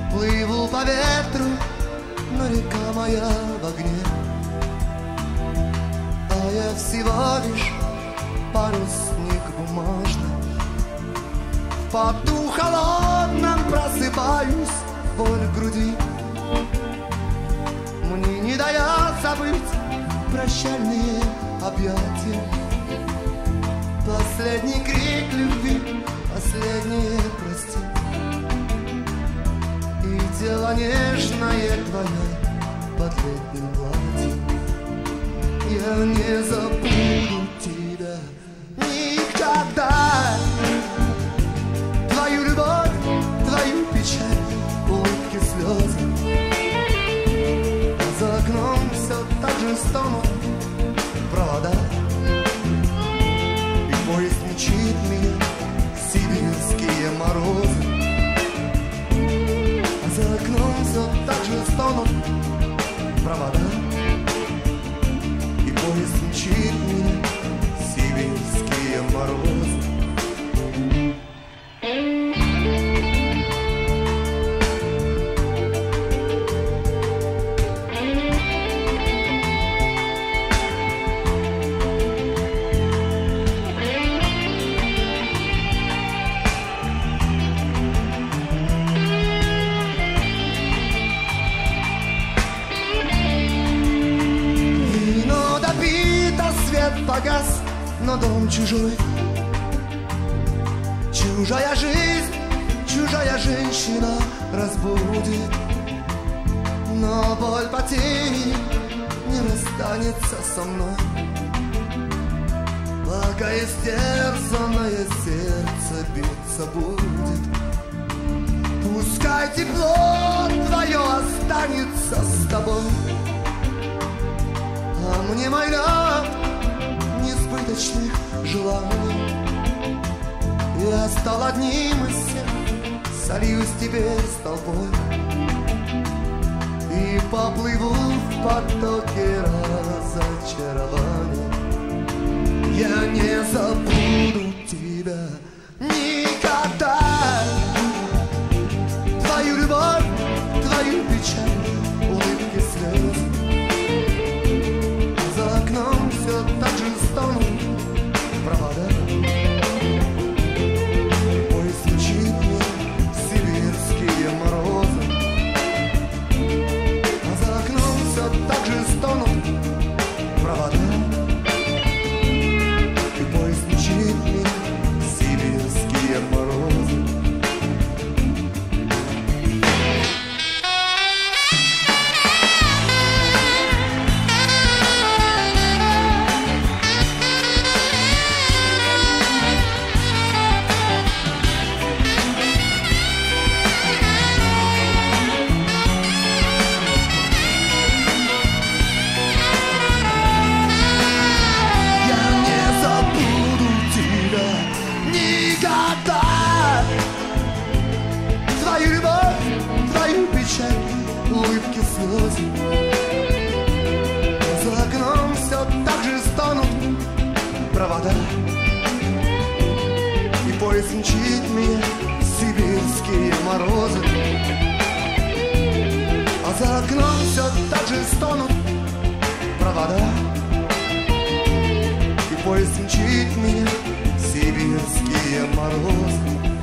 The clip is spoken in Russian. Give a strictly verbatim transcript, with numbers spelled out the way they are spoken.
Плыву по ветру, но река моя в огне, а я всего лишь парусник бумажный. В поту холодном просыпаюсь, боль в груди мне не дает забыть прощальные объятия. Последний крик любви, последнее прости. И тело нежное твое под летним платьем. Я не забуду тебя никогда. Твою любовь, твою печаль, улыбки, слезы. А за окном все так же стонут провода. И поезд мчит меня в сибирские морозы. А за окном все так же стонут провода. И поезд мчит меня в сибирские морозы. Погас, но дом чужой, чужая жизнь, чужая женщина разбудит. Но боль потери не расстанется со мной, пока истерзанное сердце биться будет. Пускай тепло твое останется с тобой, а мне моя несбыточных желаний. Я стал одним из всех, сольюсь теперь с толпой и поплыву в потоке разочарования. Я не забуду тебя никогда. Твою любовь, твою печаль, улыбки, слезы. За окном все так же стонут провода. Поезд мчит мне в сибирские морозы. А за окном все так же стонут провода. И поезд мчит мне в сибирские морозы. Твою любовь, твою печаль, улыбки, слезы. За окном все так же стонут провода. И поезд мчит меня в сибирские морозы. А за окном все так же стонут провода. И поезд мчит меня в сибирские морозы.